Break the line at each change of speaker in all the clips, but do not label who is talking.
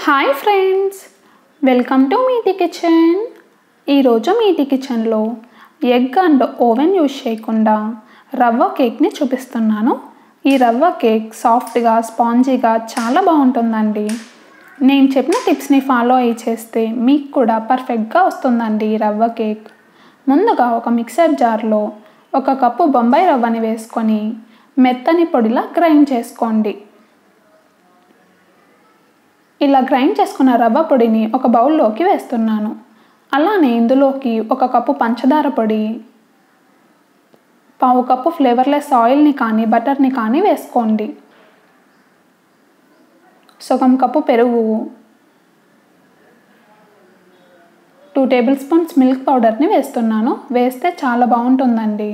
Hi friends, welcome to Meeti kitchen. ఈరోజు మీటి కిచెన్లో egg and oven use చేయకుండా రవ్వ కేక్ని చూపిస్తున్నాను. ఈ రవ్వ కేక్ సాఫ్ట్గా స్పాంజీగా చాలా బాగుంటుందండి. నేను చెప్పిన టిప్స్ని ఫాలో అయ్యి చేస్తే మీకు కూడా పర్ఫెక్ట్గా వస్తుందండి ఈ రవ్వ కేక్. ముందుగా ఒక మిక్సర్ జార్లో 1 కప్పు బొంబాయి రవ్వని వేసుకొని మెత్తని పొడిలా గ్రైండ్ చేసుకోండి. ఇలా గ్రైండ్ చేసుకున్న రవ్వ పొడిని ఒక బౌల్లోకి వేస్తున్నాను. అలానే ఇందులోకి 1 కప్పు పంచదార పొడి, 1/2 కప్పు ఫ్లేవర్లెస్ ఆయిల్ని కానీ బటర్ని కానీ వేసుకోండి. 1/2 కప్పు పెరుగు, 2 టేబుల్ స్పూన్స్ మిల్క్ పౌడర్ని వేస్తున్నాను. వేస్తే చాలా బాగుంటుందండి.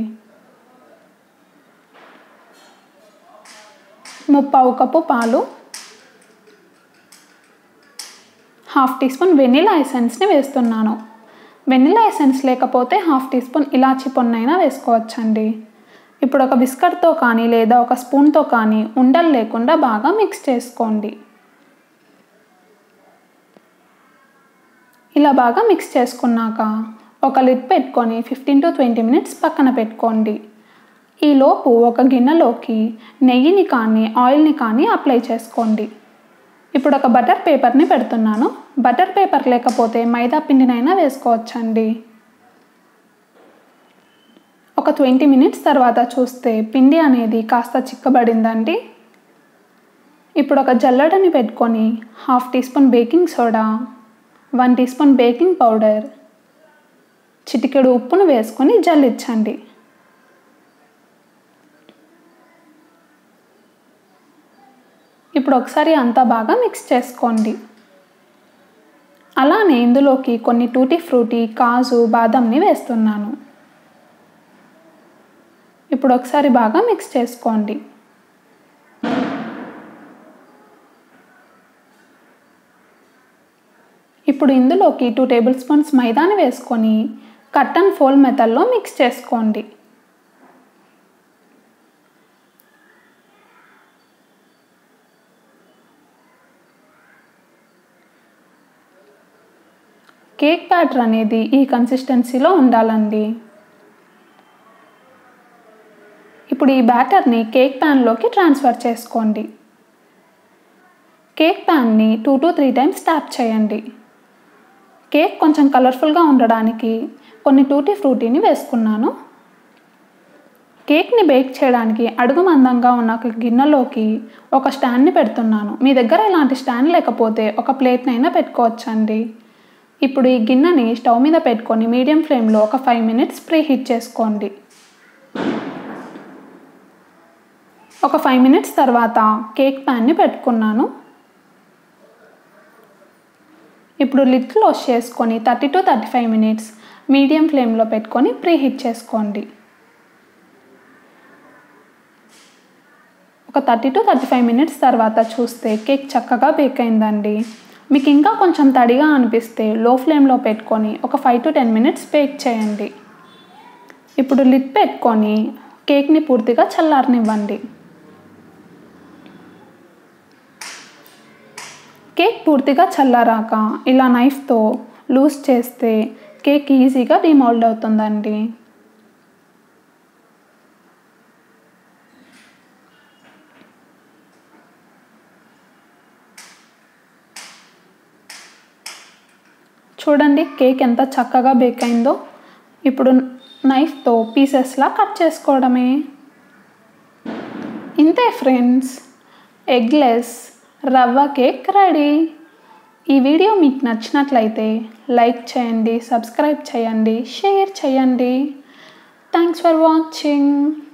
1/2 కప్పు పాలు, 1/2 టీ స్పూన్ వెనిలా ఎసెన్స్ని వేస్తున్నాను. వెనిలా ఎసెన్స్ లేకపోతే 1/2 టీ స్పూన్ ఇలాచీ పొన్నైనా వేసుకోవచ్చండి. ఇప్పుడు ఒక విస్కర్తో కానీ లేదా ఒక స్పూన్తో కానీ ఉండలు లేకుండా బాగా మిక్స్ చేసుకోండి. ఇలా బాగా మిక్స్ చేసుకున్నాక ఒక లిడ్ పెట్టుకొని 15 to 20 మినిట్స్ పక్కన పెట్టుకోండి. ఈలోపు ఒక గిన్నెలోకి నెయ్యిని కానీ ఆయిల్ని కానీ అప్లై చేసుకోండి. ఇప్పుడు ఒక బటర్ పేపర్ని పెడుతున్నాను. బటర్ పేపర్ లేకపోతే మైదా పిండినైనా వేసుకోవచ్చండి. ఒక 20 మినిట్స్ తర్వాత చూస్తే పిండి అనేది కాస్త చిక్కబడిందండి. ఇప్పుడు ఒక జల్లెడని పెట్టుకొని 1/2 teaspoon baking soda, 1 teaspoon baking powder, చిటికెడు ఉప్పును వేసుకొని జల్లించండి. ఇప్పుడు ఒకసారి అంతా బాగా మిక్స్ చేసుకోండి. అలానే ఇందులోకి కొన్ని టూటీ ఫ్రూటీ, కాజు, బాదంని వేస్తున్నాను. ఇప్పుడు ఒకసారి బాగా మిక్స్ చేసుకోండి. ఇప్పుడు ఇందులోకి 2 టేబుల్ స్పూన్స్ మైదాని వేసుకొని కట్ అండ్ ఫోల్డ్ మెథడ్లో మిక్స్ చేసుకోండి. కేక్ బ్యాటర్ అనేది ఈ కన్సిస్టెన్సీలో ఉండాలండి. ఇప్పుడు ఈ బ్యాటర్ని కేక్ ప్యాన్లోకి ట్రాన్స్ఫర్ చేసుకోండి. కేక్ ప్యాన్ని 2 to 3 టైమ్స్ ట్యాప్ చేయండి. కేక్ కొంచెం కలర్ఫుల్గా ఉండడానికి కొన్ని టూటీ ఫ్రూటీని వేసుకున్నాను. కేక్ని బేక్ చేయడానికి అడుగు మందంగా ఉన్న ఒక గిన్నెలోకి ఒక స్టాండ్ని పెడుతున్నాను. మీ దగ్గర ఇలాంటి స్టాండ్ లేకపోతే ఒక ప్లేట్నైనా పెట్టుకోవచ్చండి. ఇప్పుడు ఈ గిన్నెని స్టవ్ మీద పెట్టుకొని మీడియం ఫ్లేమ్లో ఒక 5 మినిట్స్ ప్రీ హీట్ చేసుకోండి. ఒక 5 మినిట్స్ తర్వాత కేక్ ప్యాన్ని పెట్టుకున్నాను. ఇప్పుడు లిడ్ క్లోజ్ చేసుకొని 30 to 35 మినిట్స్ మీడియం ఫ్లేమ్లో పెట్టుకొని ప్రీ హీట్ చేసుకోండి. ఒక 30 to 35 మినిట్స్ తర్వాత చూస్తే కేక్ చక్కగా బేక్ అయిందండి. మీకు ఇంకా కొంచెం తడిగా అనిపిస్తే లో ఫ్లేమ్లో పెట్టుకొని ఒక 5 to 10 మినిట్స్ బేక్ చేయండి. ఇప్పుడు లిడ్ పెట్టుకొని కేక్ని పూర్తిగా చల్లారనివ్వండి. కేక్ పూర్తిగా చల్లారాక ఇలా నైఫ్తో లూజ్ చేస్తే కేక్ ఈజీగా డిమోల్డ్ అవుతుందండి. చూడండి కేక్ ఎంత చక్కగా బేక్ అయిందో. ఇప్పుడు నైఫ్తో పీసెస్లా కట్ చేసుకోవడమే. ఇంతే friends, eggless rava cake ready. ఈ వీడియో మీకు నచ్చినట్లయితే లైక్ చేయండి, సబ్స్క్రైబ్ చేయండి, షేర్ చేయండి. Thanks for watching.